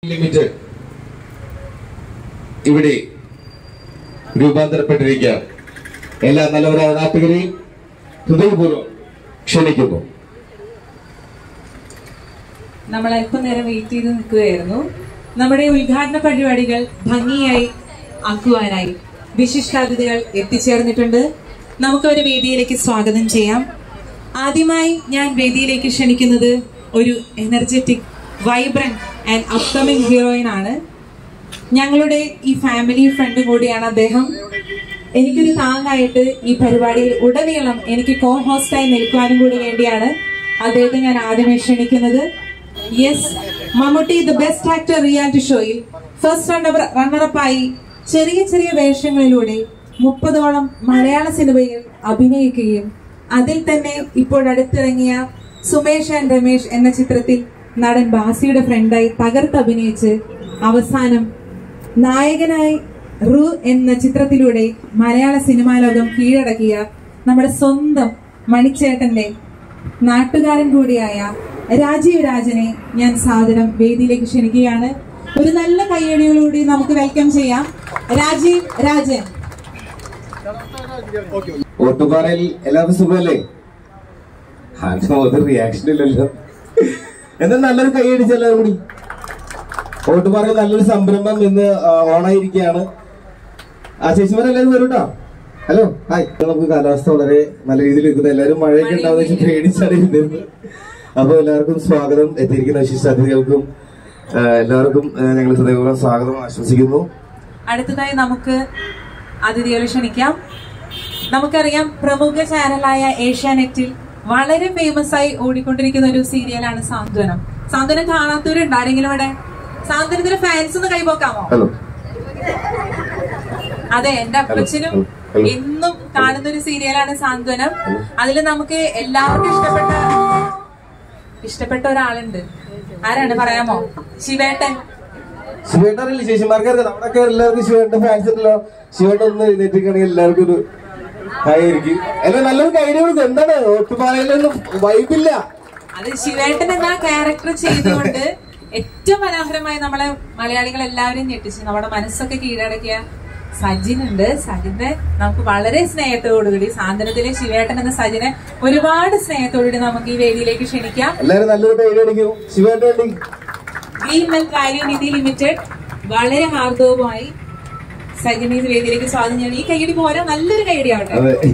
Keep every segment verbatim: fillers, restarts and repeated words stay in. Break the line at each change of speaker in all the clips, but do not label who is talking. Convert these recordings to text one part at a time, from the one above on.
Limited ഇവിടെ രൂപാന്തരപ്പെട്ടിരിക്കുകയാണ്. എല്ലാ നല്ലവരായ നാട്ടുകാരെയും ഹൃദയപൂർവ്വം ക്ഷണിക്കുന്നു.
നമ്മൾ അല്പനേരം വെയിറ്റ് ചെയ്ത് നിൽക്കുകയായിരുന്നു. നമ്മുടെ ഉദ്ഘാടന പരിപാടികൾ ഭംഗിയായി ആക്കുവാനായി വിശിഷ്ടാതിഥികൾ എത്തിച്ചേർന്നിട്ടുണ്ട്. നമുക്ക് ഒരു വേദിയിലേക്ക് സ്വാഗതം ചെയ്യാം. ആദ്യമായി ഞാൻ വേദിയിലേക്ക് ക്ഷണിക്കുന്നത് ഒരു energetic, vibrant and upcoming heroine ആണ്. ഞങ്ങളുടെ ഈ ഫാമിലി ഫ്രണ്ട് കൂടിയാണ് അദ്ദേഹം. എനിക്കൊരു താങ്ങായിട്ട് ഈ പരിപാടിയിൽ ഉടനീളം എനിക്ക് കോ ഹോസ്റ്റായി നിൽക്കുവാനും കൂടി വേണ്ടിയാണ് അദ്ദേഹത്തെ ഞാൻ ആദ്യമേ ക്ഷണിക്കുന്നത്. Yes, Mammootty the best actor reality ഷോയിൽ ഫസ്റ്റ് റണ്ണർ റണ്ണറപ്പായി ചെറിയ ചെറിയ വേഷങ്ങളിലൂടെ മുപ്പതോളം മലയാള സിനിമയിൽ അഭിനയിക്കുകയും അതിൽ തന്നെ ഇപ്പോഴടുത്തിറങ്ങിയ സുമേഷ് ആൻഡ് രമേഷ് എന്ന ചിത്രത്തിൽ നടൻ ബാസിയുടെ ഫ്രണ്ടായി തകർത്ത് അഭിനയിച്ച് അവസാനം നായകനായി റു എന്ന ചിത്രത്തിലൂടെ മലയാള സിനിമാ ലോകം കീഴടക്കിയ നമ്മുടെ സ്വന്തം മണിച്ചേട്ടന്റെ നാട്ടുകാരൻ കൂടിയായ രാജീവ് രാജനെ ഞാൻ സാദരം വേദിയിലേക്ക് ക്ഷണിക്കുകയാണ്. ഒരു നല്ല കയ്യടിയോടുകൂടി നമുക്ക് വെൽക്കം ചെയ്യാം രാജീവ് രാജൻ.
ഓട്ടുപാറയിൽ എല്ലാവർക്കും സുഖമല്ലേ? റിയാക്ഷൻ ഇല്ലല്ലോ. എന്നാൽ നല്ലൊരു കൈയടിച്ച് എല്ലാവരും കൂടി. ഓട്ടുപാറയിൽ നല്ലൊരു സംരംഭം ഇന്ന് ഓണായിരിക്കുകയാണ്. ആ ചേച്ചിമാരെല്ലാവരും വരും കേട്ടോ. Hello, hi. നമുക്ക് കാലാവസ്ഥ വളരെ നല്ല രീതിയിൽ നിൽക്കുന്നത്. എല്ലാവരും മഴയൊക്കെ ഉണ്ടാവുന്ന വെച്ചാൽ പേടിച്ചാണ് ഇരുന്നിരുന്നത്. അപ്പൊ എല്ലാവർക്കും സ്വാഗതം. എത്തിയിരിക്കുന്ന വിശിഷ്ടാതിഥികൾക്കും എല്ലാവർക്കും ഞങ്ങൾ ഹൃദയപൂർവ്വം സ്വാഗതം ആശംസിക്കുന്നു.
അടുത്തതായി നമുക്ക് അതിഥികളെ ക്ഷണിക്കാം. നമുക്കറിയാം, പ്രമുഖ ചാനലായ ഏഷ്യാനെറ്റിൽ വളരെ ഫേമസ് ആയി ഓടിക്കൊണ്ടിരിക്കുന്ന ഒരു സീരിയലാണ് സാന്ത്വനം. സാന്ത്വനം കാണാത്തവരുണ്ട് ആരെങ്കിലും ഇവിടെ? സാന്ത്വനത്തിന്റെ ഫാൻസ് ഒന്ന് കൈപോക്കാമോ? അതെ, എന്റെ അപ്പച്ചനും എന്നും കാണുന്ന ഒരു സീരിയലാണ് സാന്ത്വനം. അതിൽ നമുക്ക് എല്ലാവർക്കും ഇഷ്ടപ്പെട്ട ഇഷ്ടപ്പെട്ട ഒരാളുണ്ട്. ആരാണ് പറയാമോ? ശിവേട്ടൻ.
ശിവേട്ടനല്ലേ ചേച്ചിമാർക്ക് നമ്മളൊക്കെ എല്ലാവർക്കും ശിവേട്ടൻ ഫാൻസ് ഉണ്ടല്ലോ. ശിവേട്ടൻ ഒന്ന് എഴുന്നേറ്റിരിക്കണെങ്കിൽ എല്ലാവർക്കും ഒരു ആയിരിക്കും. എല്ലാം നല്ലൊരു കൈഡി കൊടുക്കും. എന്താണ് ഒട്ടുപാറയിലൊന്നും വൈബില്ല.
അത് ശിവേട്ടൻ എന്ന ക്യാരക്ടർ ചെയ്തുകൊണ്ട് ഏറ്റവും മനോഹരമായി നമ്മളെ മലയാളികൾ എല്ലാവരും ഞെട്ടിച്ച് നമ്മുടെ മനസ്സൊക്കെ കീഴടക്കിയ സജിൻ ഉണ്ട്. സജിനെ നമുക്ക് വളരെ സ്നേഹത്തോടുകൂടി, സാന്ത്വനത്തിലെ ശിവേട്ടൻ എന്ന സജിനെ ഒരുപാട് സ്നേഹത്തോടുകൂടി നമുക്ക് ഈ വേദിയിലേക്ക് ക്ഷണിക്കാം.
എല്ലാവരും നല്ലൊരു കൈഡി അടിക്കും. ശിവേട്ടൻ
green milk value Nidhi limited വളരെ ഹാർദവുമായി സജിനെ ഈ വേദിയിലേക്ക് സ്വാഗതം ചെയ്യണം. ഈ കൈയടി പോരാ, നല്ലൊരു കൈയടി ആവട്ടെ.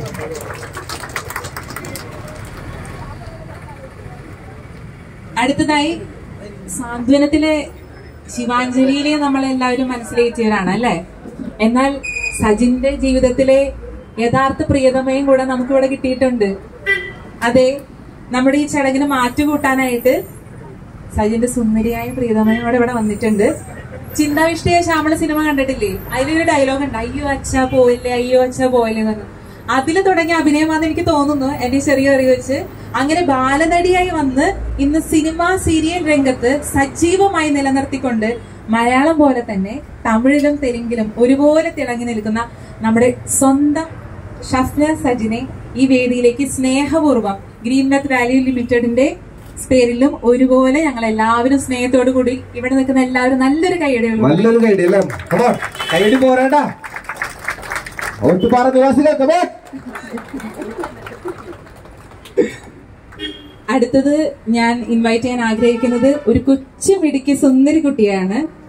അടുത്തതായി സാന്ത്വനത്തിലെ ശിവാഞ്ജലിയിലെ നമ്മളെല്ലാവരും മനസ്സിലേറ്റിയവരാണ് അല്ലെ. എന്നാൽ സജിന്റെ ജീവിതത്തിലെ യഥാർത്ഥ പ്രിയതമയും കൂടെ നമുക്കിവിടെ കിട്ടിയിട്ടുണ്ട്. അതെ, നമ്മുടെ ഈ ചടങ്ങിന് മാറ്റുകൂട്ടാനായിട്ട് സജിന്റെ സുന്ദരിയായ പ്രിയതമയും കൂടെ ഇവിടെ വന്നിട്ടുണ്ട്. ചിന്താവിഷ്ടയ ശ്യാമള സിനിമ കണ്ടിട്ടില്ലേ? അതിലൊരു ഡയലോഗ് ഉണ്ട്, അയ്യോ അച്ഛാ പോയില്ലേ, അയ്യോ അച്ഛാ പോയില്ലേ എന്ന്. അതിൽ തുടങ്ങിയ അഭിനയമാണെന്ന് എനിക്ക് തോന്നുന്നു, എന്റെ ചെറിയ അറിവ് വെച്ച്. അങ്ങനെ ബാലനടിയായി വന്ന് ഇന്ന് സിനിമ സീരിയൽ രംഗത്ത് സജീവമായി നിലനിർത്തിക്കൊണ്ട് മലയാളം പോലെ തന്നെ തമിഴിലും തെലുങ്കിലും ഒരുപോലെ തിളങ്ങി നിൽക്കുന്ന നമ്മുടെ സ്വന്തം ഷഫ്ന സജിനെ ഈ വേദിയിലേക്ക് സ്നേഹപൂർവ്വം ഗ്രീൻ മിൽക്ക് വാല്യൂ ലിമിറ്റഡിന്റെ പേരിലും ഒരുപോലെ ഞങ്ങൾ എല്ലാവരും സ്നേഹത്തോടു കൂടി ഇവിടെ നിൽക്കുന്ന എല്ലാവരും നല്ലൊരു കൈയടി
നല്ലൊരു കൈയടി അല്ലേ? കൈയടി പോരാട്ടാ.
അടുത്തത് ഞാൻ ഇൻവൈറ്റ് ചെയ്യാൻ ആഗ്രഹിക്കുന്നത് ഒരു കൊച്ചു മിടുക്കി സുന്ദരി കുട്ടിയാണ്.